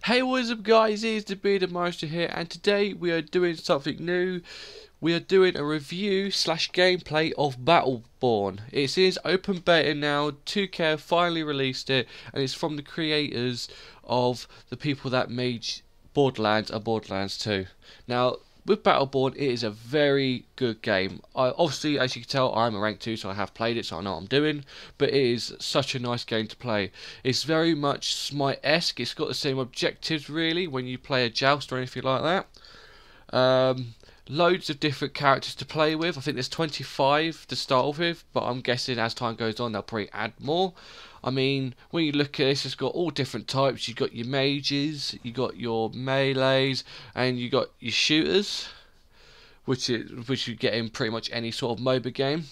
Hey, what's up guys, it's TheBeardedMaestro here, and today we are doing something new. We are doing a review slash gameplay of Battleborn. It is open beta now, 2K have finally released it, and it's from the creators of the people that made Borderlands and Borderlands 2. Now, with Battleborn, it is a very good game. Obviously, as you can tell, I'm a rank 2, so I have played it, so I know what I'm doing. But it is such a nice game to play. It's very much Smite-esque. It's got the same objectives, really, when you play a joust or anything like that. Loads of different characters to play with. I think there's 25 to start with, but I'm guessing as time goes on, they'll probably add more. I mean, when you look at this, it's got all different types. You've got your mages, you got your melees, and you got your shooters, which you get in pretty much any sort of MOBA game.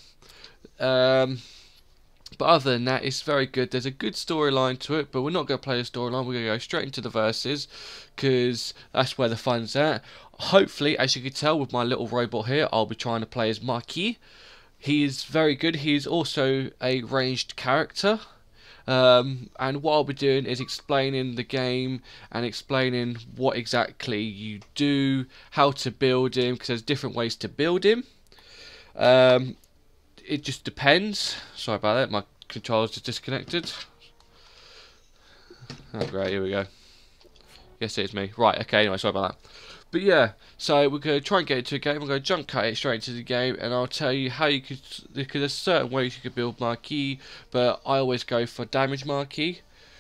But other than that, it's very good. There's a good storyline to it, but we're not going to play the storyline. We're going to go straight into the verses, because that's where the fun's at. Hopefully, as you can tell with my little robot here, I'll be trying to play as Marquis. He is very good. He is also a ranged character. And what I'll be doing is explaining the game and explaining what exactly you do, how to build him, because there's different ways to build him. It just depends. Sorry about that, my controller's just disconnected. Oh great, here we go. Yes, it is me. Right, okay, anyway, sorry about that. But yeah, so we're going to try and get into a game. We're going to jump cut it straight into the game, and I'll tell you how you could, because there's certain ways you could build Marquis, but I always go for damage Marquis.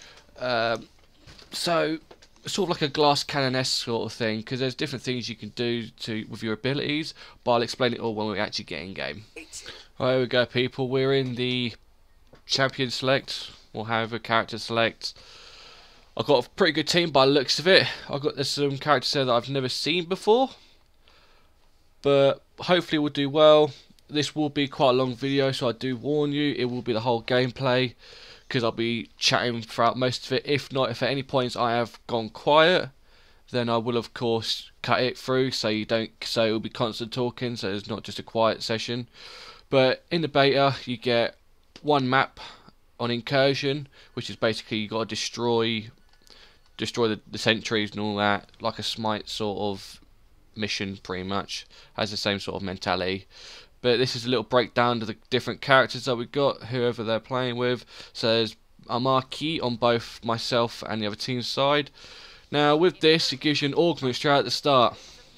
So, sort of like a glass cannon-esque sort of thing, because there's different things you can do with your abilities, but I'll explain it all when we actually get in game. Right, here we go, people. We're in the champion select, or however character select. I've got a pretty good team by the looks of it. There's some characters there that I've never seen before, but hopefully we'll do well. This will be quite a long video, so I do warn you, it will be the whole gameplay, because I'll be chatting throughout most of it. If not, if at any points I have gone quiet, then I will of course cut it through, so it will be constant talking, so it's not just a quiet session. But in the beta, you get one map on incursion, which is basically you got to destroy the sentries and all that, like a Smite sort of mission. Pretty much has the same sort of mentality. But this is a little breakdown of the different characters that we've got, whoever they're playing with. So there's a Marquis on both myself and the other team's side. Now with this, it gives you an augment straight at the start.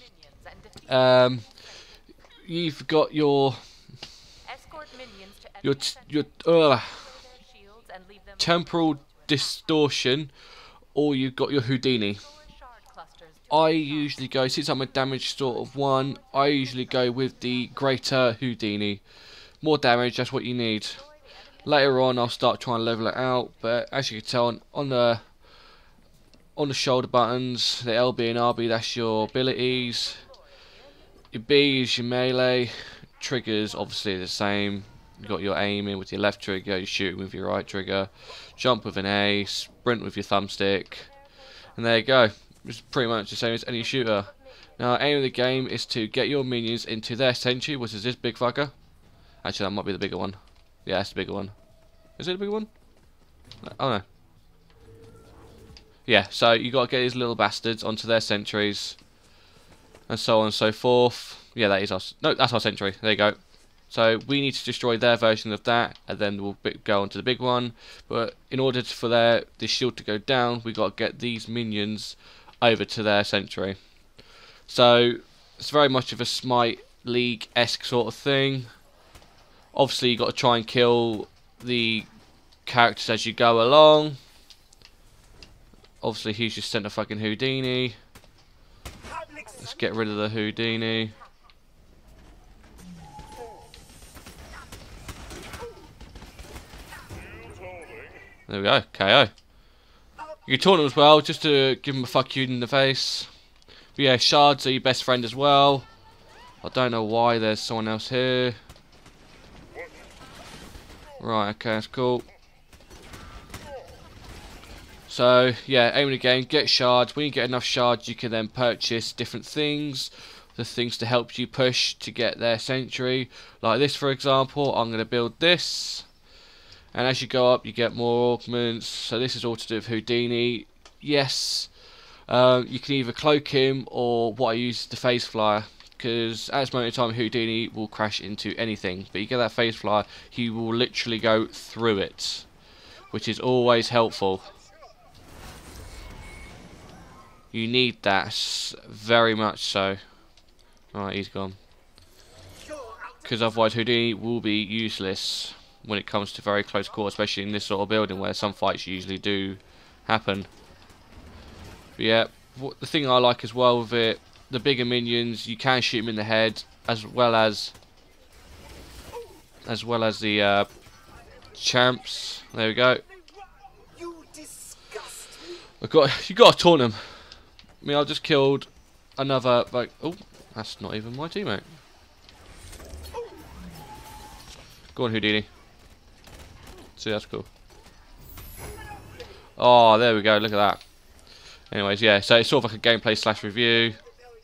You've got your temporal distortion, or you've got your Houdini. I usually go, since I'm a damage sort of one, I usually go with the greater Houdini. More damage, that's what you need. Later on I'll start trying to level it out, but as you can tell on the shoulder buttons, the LB and RB, that's your abilities. Your B is your melee. Triggers obviously the same. You've got your aiming with your left trigger, you're shooting with your right trigger, jump with an A, sprint with your thumbstick, and there you go. It's pretty much the same as any shooter. Now, aim of the game is to get your minions into their sentry, which is this big fucker. Actually, that might be the bigger one. Yeah, that's the bigger one. Is it the bigger one? Oh no. Yeah, so you got to get these little bastards onto their sentries, and so on and so forth. Yeah, that is us. No, that's our sentry. There you go. So we need to destroy their version of that, and then we'll go on to the big one. But in order for this shield to go down, we've got to get these minions over to their sentry. So it's very much of a Smite League-esque sort of thing. Obviously you've got to try and kill the characters as you go along. Obviously he's just sent a fucking Houdini. Let's get rid of the Houdini. There we go, KO. You can taunt him as well, just to give him a fuck you in the face. But yeah, shards are your best friend as well. I don't know why there's someone else here. Right, okay, that's cool. So, yeah, aim the game, get shards. When you get enough shards, you can then purchase different things. The things to help you push to get their sentry. Like this, for example, I'm going to build this. And as you go up, you get more augments. So this is all to do with Houdini. Yes, You can either cloak him, or what I use is the phase flyer, because at this moment in time Houdini will crash into anything, but you get that phase flyer, he will literally go through it, which is always helpful. You need that, very much so. Alright, he's gone. Because otherwise Houdini will be useless when it comes to very close quarters, especially in this sort of building where some fights usually do happen. But yeah, the thing I like as well with it, the bigger minions, you can shoot them in the head, as well as the champs. There we go. You got to taunt them. I mean, I just killed another. Like, oh, that's not even my teammate. Go on, Houdini. See, that's cool. Oh, there we go. Look at that. Anyways, yeah. So it's sort of like a gameplay / review.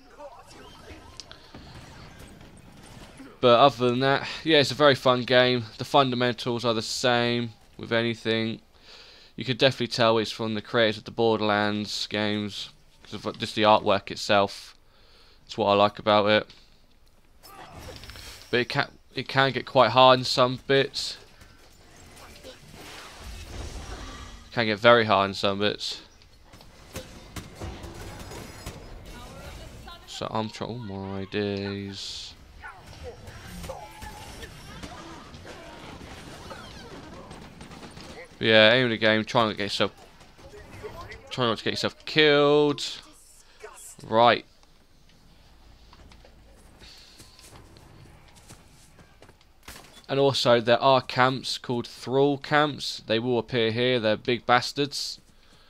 But other than that, yeah, it's a very fun game. The fundamentals are the same with anything. You could definitely tell it's from the creators of the Borderlands games, because of just the artwork itself. That's what I like about it. But it can get quite hard in some bits. It can get very hard in some bits. So I'm trying. Oh my days. But yeah, aim of the game, try not to get yourself killed. Right. And also there are camps called thrall camps. They will appear here. They're big bastards.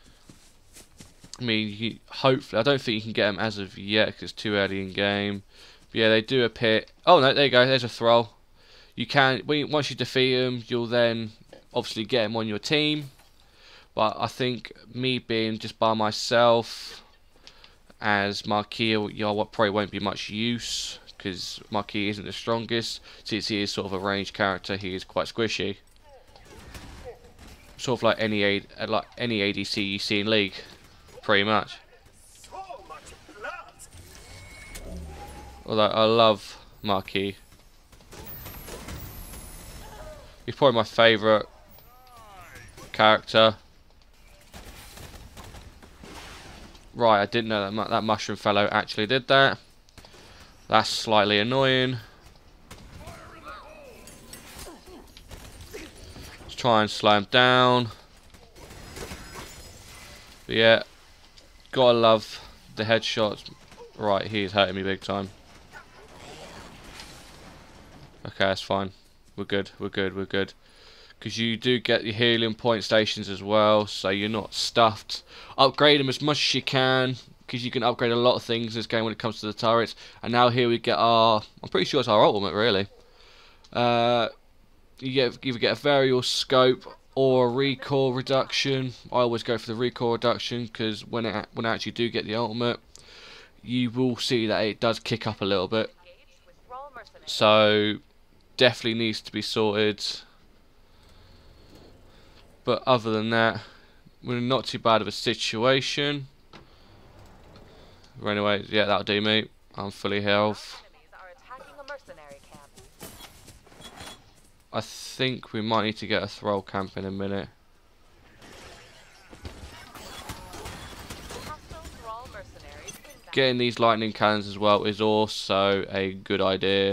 I mean, hopefully, I don't think you can get them as of yet because it's too early in game. But yeah, they do appear. Oh no, there you go. There's a thrall. You can once you defeat them, you'll then obviously get them on your team. But I think me being just by myself as Marquis, probably won't be much use, because Marquis isn't the strongest. Since he is sort of a ranged character, he is quite squishy. Sort of like any ADC you see in League, pretty much. Although I love Marquis. He's probably my favourite character. Right, I didn't know that that mushroom fellow actually did that. That's slightly annoying. Let's try and slow him down. But yeah, gotta love the headshots. Right, he's hurting me big time. Okay, that's fine. We're good, we're good, we're good. Because you do get your healing point stations as well, so you're not stuffed. Upgrade them as much as you can, because you can upgrade a lot of things in this game when it comes to the turrets. And now here we get our, I'm pretty sure it's our ultimate really. You either get a variable scope or a recoil reduction. I always go for the recoil reduction, because when I actually do get the ultimate, you will see that it does kick up a little bit. So definitely needs to be sorted. But other than that, we're not too bad of a situation. But anyway, yeah, that'll do me. I'm fully health. I think we might need to get a thrall camp in a minute. Getting these lightning cannons as well is also a good idea.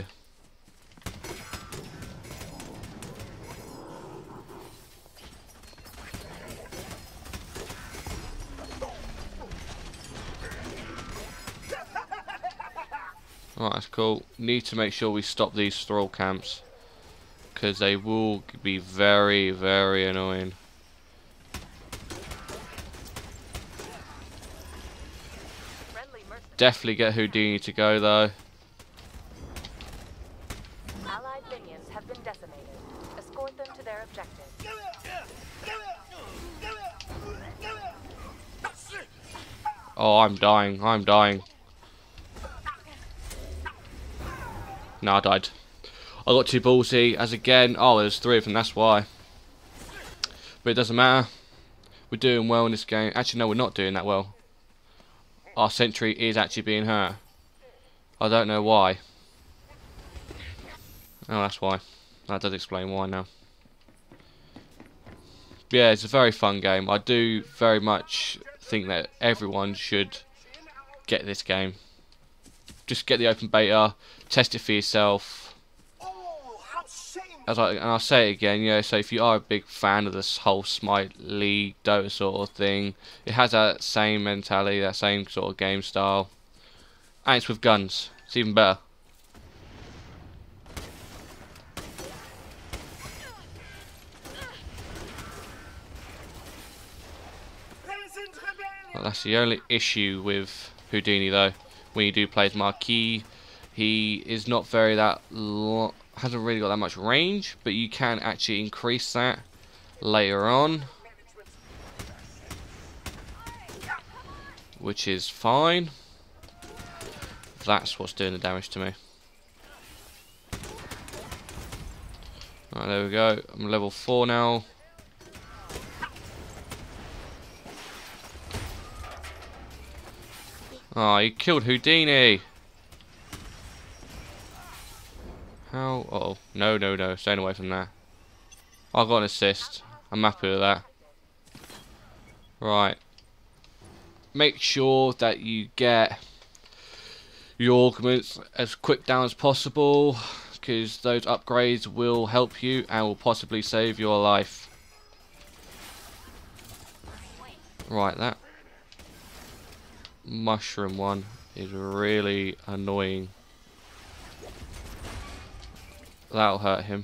Alright, that's cool. Need to make sure we stop these thrall camps, because they will be very, very annoying. Definitely get Houdini to go though. Allied minions have been decimated. Escort them to their objective. Oh, I'm dying. I'm dying. No, I died. I got too ballsy as again. Oh, there's 3 of them, that's why. But it doesn't matter. We're doing well in this game. Actually, no, we're not doing that well. our sentry is actually being hurt. I don't know why. Oh, that's why. That does explain why now. Yeah, it's a very fun game. I do very much think that everyone should get this game. Just get the open beta, test it for yourself. And I'll say it again, you know, so if you are a big fan of this whole Smite League, Dota sort of thing, it has that same mentality, that same sort of game style. And it's with guns. It's even better. Well, that's the only issue with Houdini though. When you do play as Marquis, he is not very hasn't really got that much range, but you can actually increase that later on, which is fine. That's what's doing the damage to me. Right, there we go. I'm level 4 now. Oh, you killed Houdini. How? Uh oh. No, no, no. Staying away from that. I got an assist. I'm happy with that. Right. Make sure that you get your augments as quick down as possible, because those upgrades will help you and will possibly save your life. Right, that mushroom one is really annoying. That'll hurt him.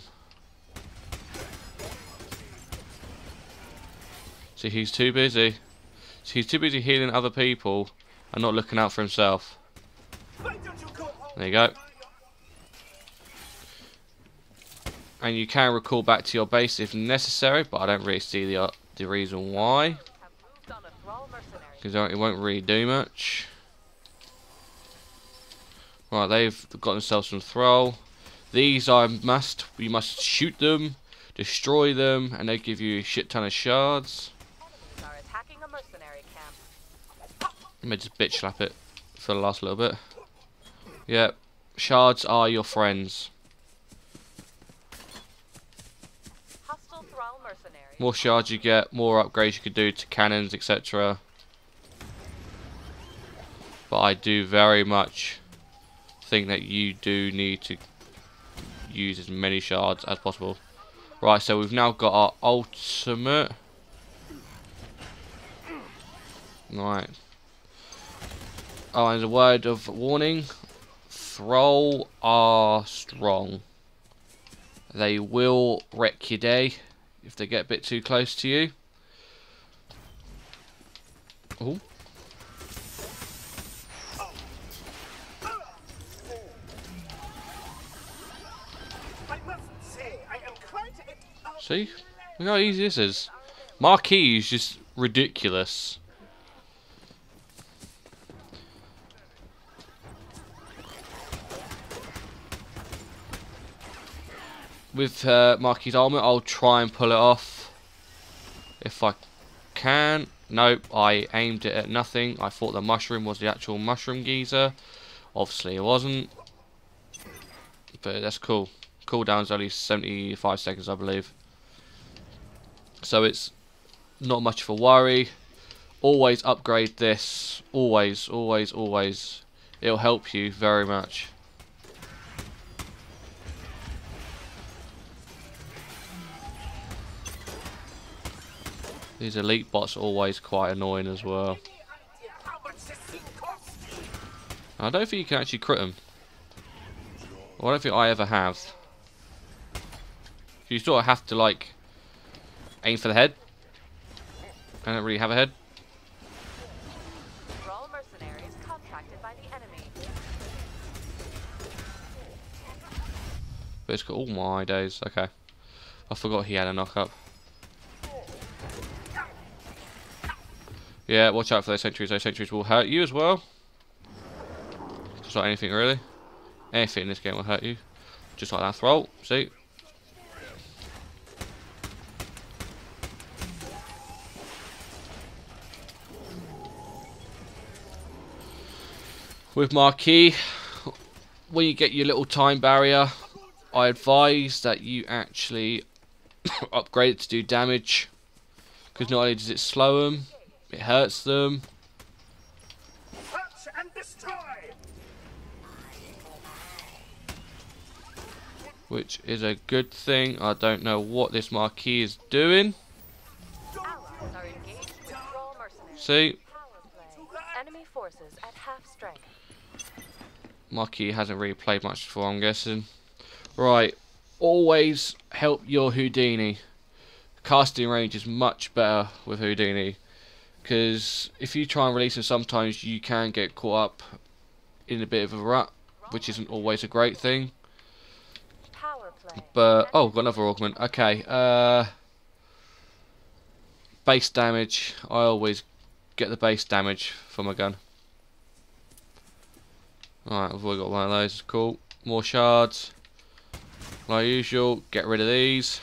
See, he's too busy. He's too busy healing other people and not looking out for himself. There you go. And you can recall back to your base if necessary, but I don't really see the reason why, because it won't really do much. Right, they've got themselves some thrall. These are must. You must shoot them, destroy them, and they give you a shit ton of shards. Let me just bitch slap it for the last little bit. Yep, shards are your friends. More shards you get, more upgrades you could do to cannons, etc. But I do very much think that you do need to use as many shards as possible. Right, so we've now got our ultimate. Right. Oh, and a word of warning. Thrall are strong. They will wreck your day if they get a bit too close to you. Ooh. See? Look how easy this is. Marquis is just ridiculous. With Marquis' armor, I'll try and pull it off if I can. Nope, I aimed it at nothing. I thought the mushroom was the actual mushroom geezer. Obviously it wasn't. But that's cool. Cooldown's only 75 seconds, I believe. So it's not much of a worry. Always upgrade this. Always, always, always. It'll help you very much. These elite bots are always quite annoying as well. I don't think you can actually crit them. Well, I don't think I ever have. You sort of have to like aim for the head. I don't really have a head. Mercenaries contacted by the enemy. But it's got all my days. Okay, I forgot he had a knock up. Yeah, watch out for those sentries. Those sentries will hurt you as well. Just like anything really. Anything in this game will hurt you. Just like that thrall. See? With Marquis, when you get your little time barrier, I advise that you actually upgrade it to do damage, because not only does it slow them, it hurts them. Touch and destroy. Which is a good thing. I don't know what this Marquis is doing. Allies are engaged with Thrall mercenaries. See? Power play. Enemy forces at half strength. Marquis hasn't really played much before, I'm guessing. Right. Always help your Houdini. Casting range is much better with Houdini. Because if you try and release him, sometimes you can get caught up in a bit of a rut, which isn't always a great thing. Power play. But oh, got another augment. Okay, base damage. I always get the base damage from a gun. Alright, I've already got one of those. Cool. More shards. Like usual, get rid of these.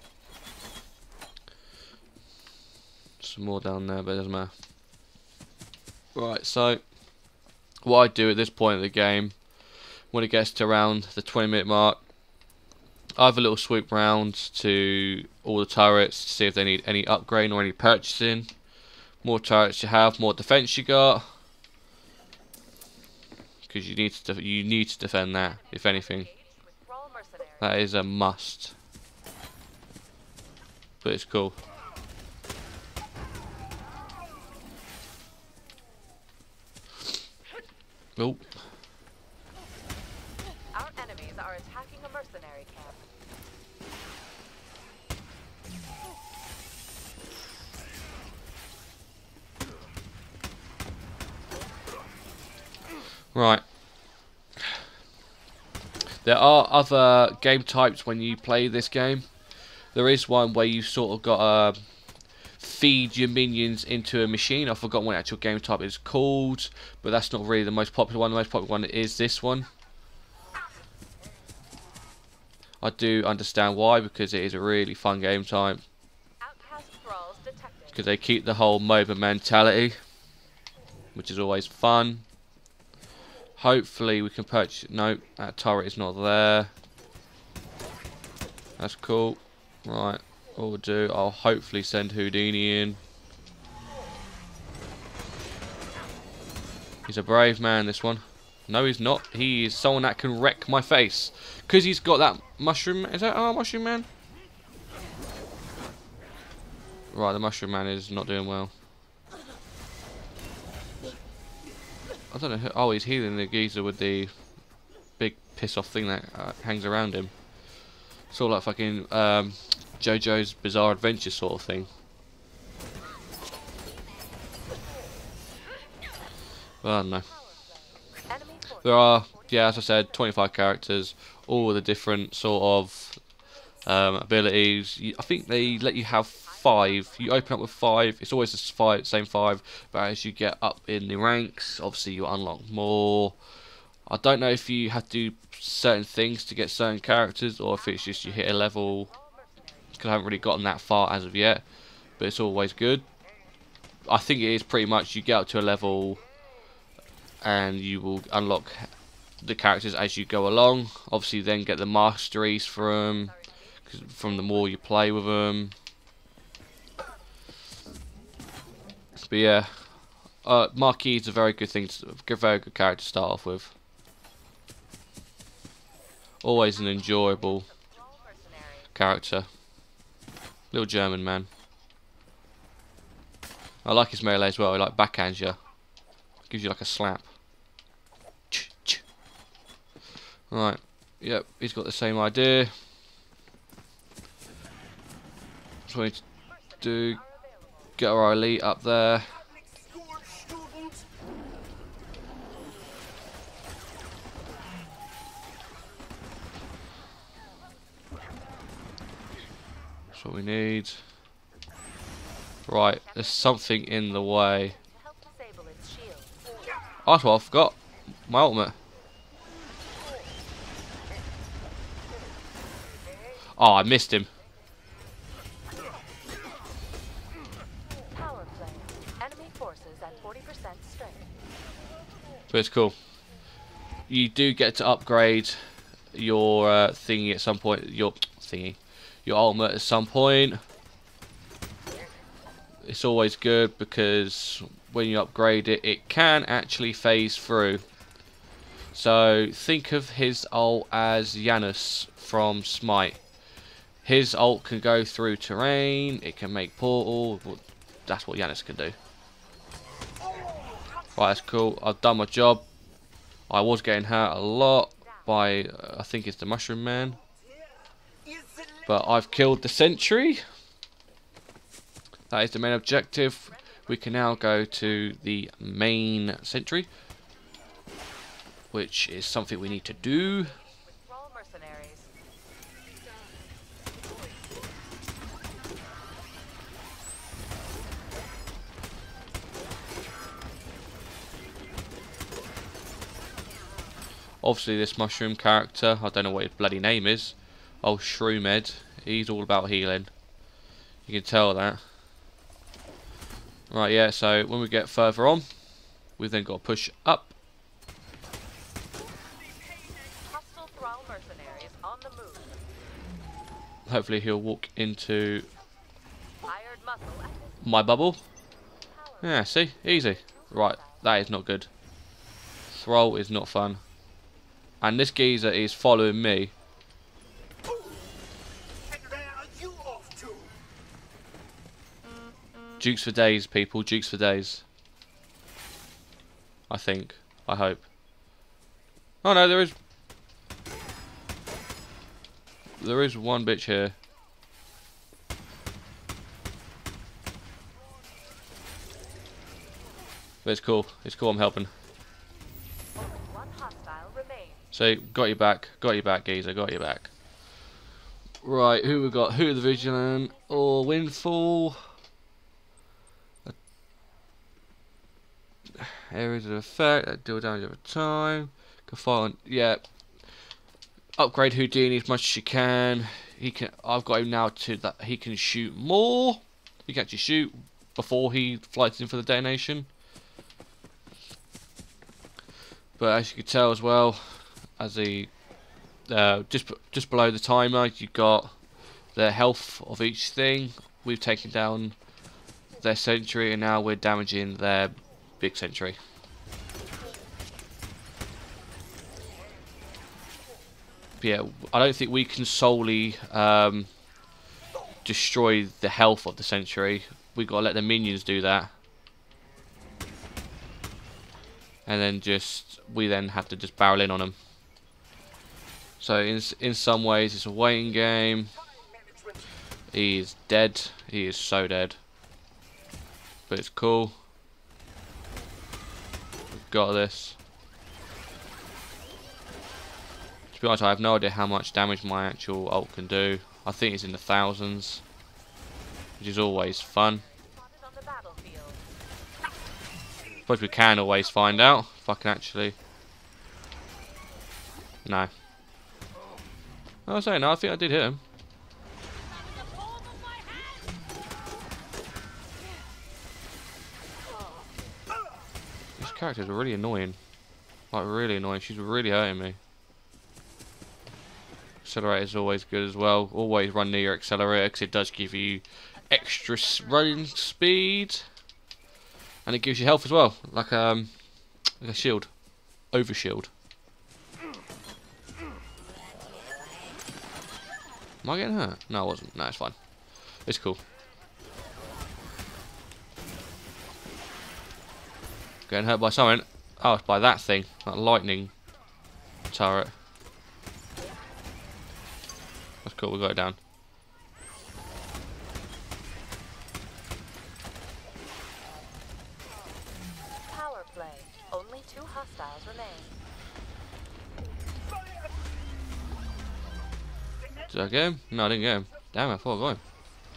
Some more down there, but it doesn't matter. Right, so what I do at this point of the game, when it gets to around the 20-minute mark, I have a little swoop round to all the turrets to see if they need any upgrade or any purchasing. More turrets you have, more defense you got, because you need to defend that. If anything, With Thrall mercenaries. that is a must. But it's cool. Oh. Our enemies are attacking a mercenary camp. Right. There are other game types when you play this game. There is one where you sort of got to feed your minions into a machine. I've forgotten what the actual game type is called, but that's not really the most popular one. The most popular one is this one. I do understand why, because it is a really fun game type. Outcast thralls detected. Because they keep the whole MOBA mentality, which is always fun. Hopefully we can purchase... Nope, that turret is not there. That's cool. Right, what we'll do, I'll hopefully send Houdini in. He's a brave man, this one. No, he's not. He is someone that can wreck my face. Because he's got that mushroom... Is that our mushroom man? Right, the mushroom man is not doing well. I don't know who... Oh, he's healing the geezer with the big piss-off thing that hangs around him. It's all like fucking JoJo's Bizarre Adventure sort of thing. Well, I don't know. Enemy forces. There are, yeah, as I said, 25 characters, all with the different sort of abilities. I think they let you have 5. You open up with 5. It's always the same 5, but as you get up in the ranks, obviously you unlock more. I don't know if you have to do certain things to get certain characters, or if it's just you hit a level, because I haven't really gotten that far as of yet, but it's always good. I think it is pretty much you get up to a level and you will unlock the characters as you go along. Obviously then get the masteries from the more you play with them. But yeah, Marquis is a very good thing, very good character to start off with. Always an enjoyable Thrall mercenaries. character. Little German man. I like his melee as well. He like backhands you. Gives you like a slap. Right. Yep, he's got the same idea. So we need to do, get our elite up there. That's what we need. Right, there's something in the way. To help disable its shield. Oh, that's what I forgot. My ultimate. Oh, I missed him. Power play. Enemy forces at 40% strength. But it's cool. you do get to upgrade your thingy at some point. Your ultimate at some point. It's always good because when you upgrade it, it can actually phase through. So think of his ult as Janus from Smite. His ult can go through terrain, it can make portal. Well, that's what Janus can do. Right, that's cool. I've done my job. I was getting hurt a lot by, I think it's the Mushroom Man. But I've killed the sentry. That is the main objective. We can now go to the main sentry, which is something we need to do. Obviously this mushroom character, I don't know what his bloody name is. Oh, Shroomhead. He's all about healing. You can tell that. Right, yeah, so when we get further on, we've then got to push up. Hopefully he'll walk into my bubble. Yeah, see? Easy. Right, that is not good. Thrall is not fun. And this geezer is following me. Jukes for days, people. Jukes for days. I think. I hope. Oh no, there is... There is one bitch here. But it's cool. It's cool I'm helping. So, got your back, geezer, got your back. Right, who we got? Who the Vigilant? Or Windfall? Areas of effect that deal damage over time. Can fire on, yeah. Upgrade Houdini as much as you can. He can. I've got him now to that he can shoot more. He can actually shoot before he flies in for the detonation. But as you can tell as well, as the just below the timer, you've got the health of each thing. We've taken down their sentry, and now we're damaging their big sentry. But yeah, I don't think we can solely destroy the health of the sentry. We've got to let the minions do that. And then we then have to just barrel in on them. So in some ways it's a waiting game. He is dead. He is so dead. But it's cool. We've got this. To be honest, I have no idea how much damage my actual ult can do. I think it's in the thousands, which is always fun. Suppose we can always find out if I can actually. No. I was saying, no, I think I did hit him. This character's really annoying. Like, really annoying. She's really hurting me. Accelerator is always good as well. Always run near your accelerator because it does give you extra running speed. And it gives you health as well. Like a shield. Over shield. Am I getting hurt? No, I wasn't. No, it's fine. It's cool. Getting hurt by something. Oh, it's by that thing. That lightning turret. That's cool, we got it down. Power play. Only 2 hostiles remain. Did I get him? No, I didn't get him. Damn, I thought I got him.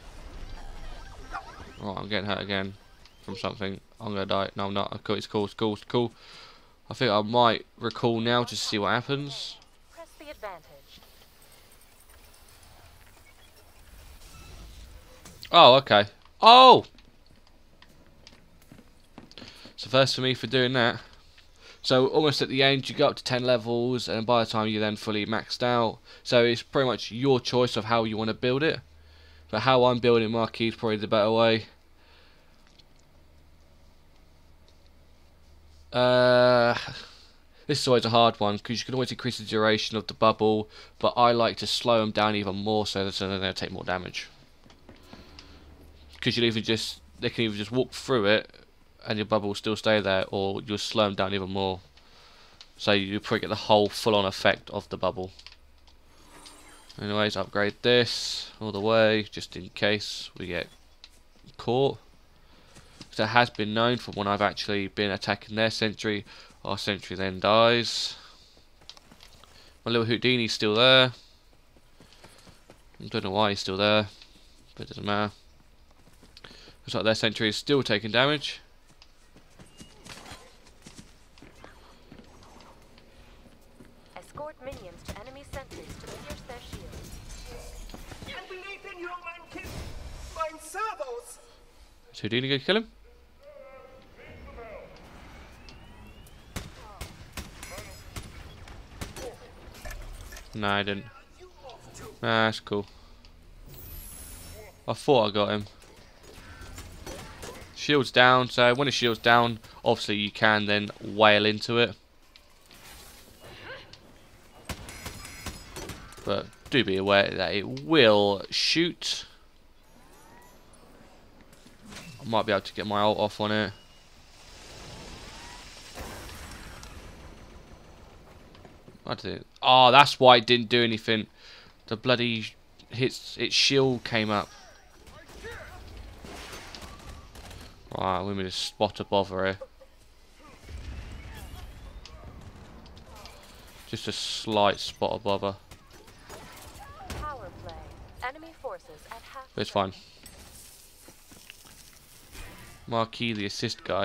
Right, I'm getting hurt again from something. I'm gonna die. No, I'm not. It's cool, it's cool, it's cool. I think I might recall now just to see what happens. Press the advantage. Oh, okay. Oh! So first for me for doing that. So almost at the end you go up to 10 levels, and by the time you're then fully maxed out, so it's pretty much your choice of how you want to build it. But how I'm building Marquis is probably the better way. This is always a hard one because you can always increase the duration of the bubble, but I like to slow them down even more so that they're going to take more damage. Because they can either just walk through it and your bubble will still stay there, or you'll slow them down even more. So you probably get the whole full-on effect of the bubble. Anyways, upgrade this all the way just in case we get caught. So it has been known from when I've actually been attacking their sentry, our sentry then dies. My little Houdini's still there. I don't know why he's still there, but it doesn't matter. Looks like their sentry is still taking damage. Escort minions to enemy sentries to pierce their shields. I believe in you, Mankin. Mein servos. Is Houdini going to kill him? No, I didn't. Nah, that's cool. I thought I got him. Shield's down, so when the shield's down, obviously you can then wail into it. But do be aware that it will shoot. I might be able to get my ult off on it. I did. Oh, that's why it didn't do anything. The bloody its shield came up. Right, we need to spot a bother here. Just a slight spot of bother. Power play. Enemy forces at half. But it's fine. Marquis, the assist guy.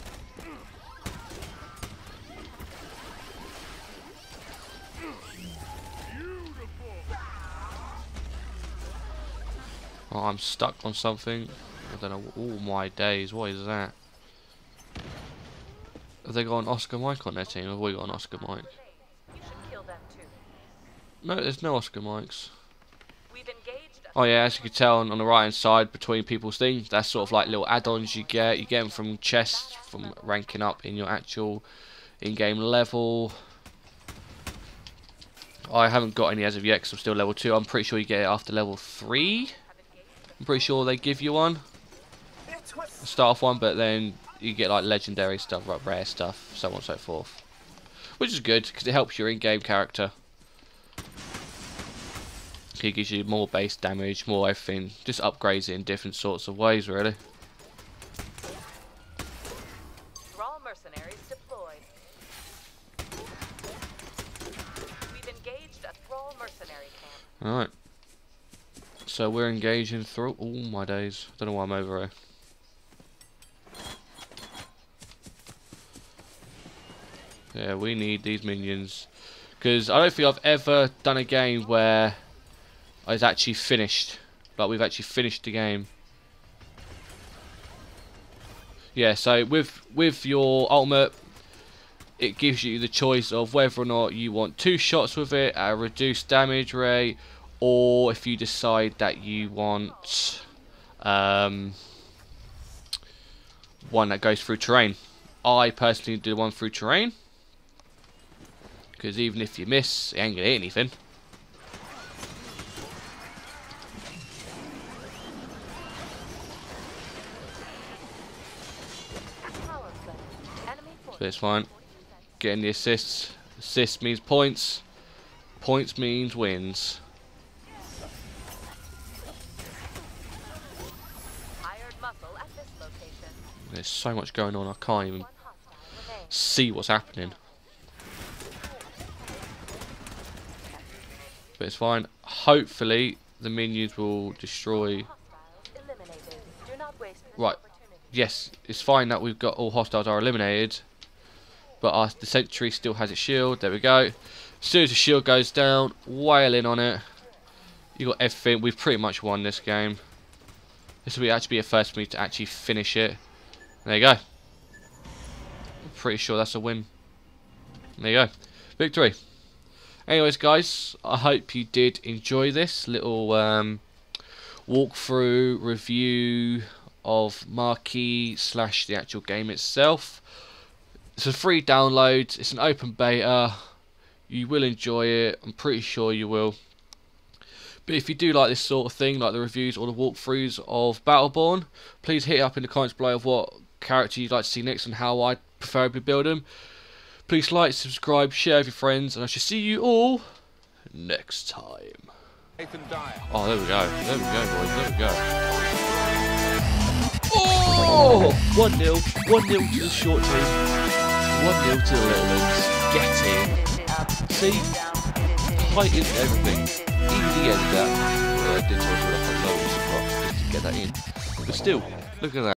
Oh, I'm stuck on something. I don't know. Oh my days, what is that? Have they got an Oscar Mike on their team? Have we got an Oscar Mike? You should kill them too. No, there's no Oscar Mikes. We've engaged. Oh yeah, as you can tell on the right hand side between people's things, that's sort of like little add-ons you get. You get them from chests, from ranking up in your actual in-game level. I haven't got any as of yet because I'm still level 2. I'm pretty sure you get it after level 3. I'm pretty sure they give you one. Start off one, but then you get like legendary stuff, like rare stuff, so on and so forth. Which is good because it helps your in-game character. It gives you more base damage, more everything. Just upgrades it in different sorts of ways, really. Thrall mercenaries deployed. We've engaged a Thrall mercenary camp. Alright. So we're engaging through. Oh my days. I don't know why I'm over here. Yeah, we need these minions. Because I don't think I've ever done a game where it's actually finished. Like we've actually finished the game. Yeah, so with your ultimate, it gives you the choice of whether or not you want 2 shots with it at a reduced damage rate, or if you decide that you want one that goes through terrain. I personally do one through terrain, because even if you miss, it ain't gonna hit anything. Power play. Enemy So forces. it's fine. Getting the assists. Assists means points. Points means wins. Hired muscle at this location. There's so much going on, I can't even One hostile remains. see what's happening. But it's fine. Hopefully the minions will destroy. Hostiles eliminated. Do not waste this Right. opportunity. Yes, it's fine that we've got all hostiles are eliminated, but the sentry still has its shield. There we go. As soon as the shield goes down, wailing on it. You got everything. We've pretty much won this game. This will actually be a first for me to actually finish it. There you go. I'm pretty sure that's a win. There you go. Victory. Anyways, guys, I hope you did enjoy this little walkthrough review of Marquis / the actual game itself. It's a free download. It's an open beta. You will enjoy it. I'm pretty sure you will. But if you do like this sort of thing, like the reviews or the walkthroughs of Battleborn, please hit it up in the comments below of what character you'd like to see next and how I preferably build them. Please like, subscribe, share with your friends, and I shall see you all next time. Oh, there we go. There we go, boys. There we go. Oh! 1-0. 1-0 to the short team. 1-0 to the little ones. Get in. See? Height is everything. Even the end of that. Well, I did talk about loads of just to get that in. But still, look at that.